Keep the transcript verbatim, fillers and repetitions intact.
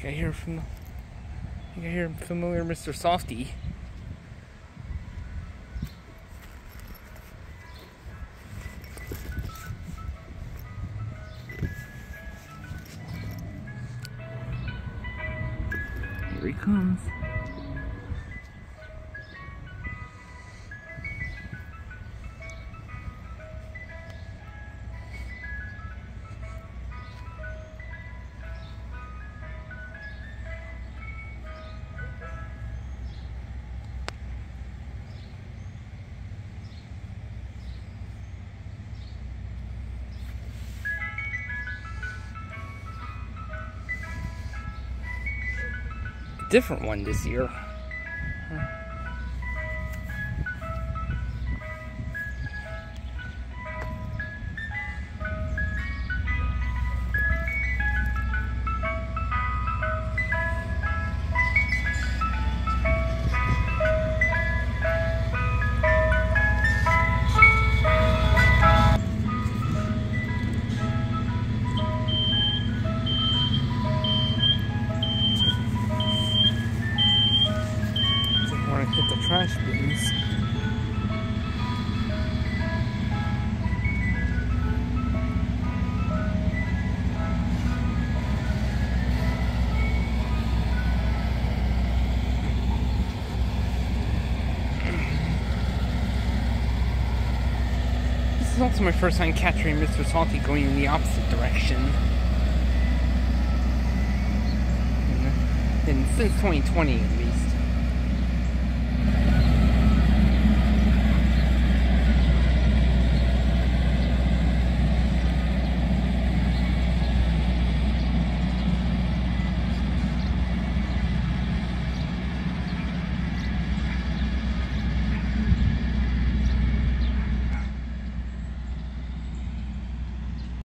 think I hear from. I think I hear familiar Mister Softee. Here he comes. Different one this year. Hit the trash bins. This is also my first time capturing Mister Softee going in the opposite direction. And since twenty twenty, at least.